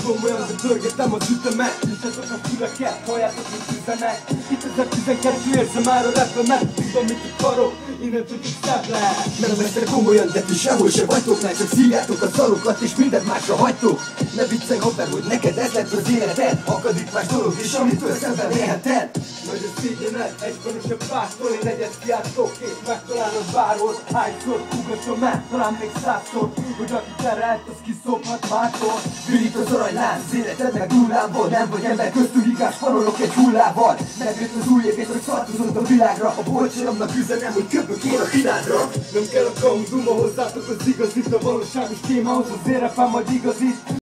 komolyan, de pörgetem az ütemet. Nyitsatok a füleket, halljátok, mint üzenek. 2012 érzem már a rapemet. Tudom, mit akarok, innentől csak szebb lehet. Nem veszek komolyan, de ti sehol se vagytok. Már csak szívjátok a szarokat és mindent másra hagytok. Ne viccelj, haver, hogy neked ez lett az életed. Akadik más dolog is, amitől szemben élheted. Nagy a szégyenet, egyben is a pártól. Én egyet kiáltok, és megtalálod bárhol. Hányszor ugatom el, talán még 100-szor, hogy aki terelt, az kiszophat mától. Virít az aranylánc, az életed meg nullával. Nem vagy ember köztük, igaz, farolok egy hullával. Megjött az új év, és hogy szartozod a világra. A bolcsoromnak üzenem, hogy köpök én a finádra. Nem kell a kamu duma, hozzátok az igazit. A valóságos témához az érepem majd igazít.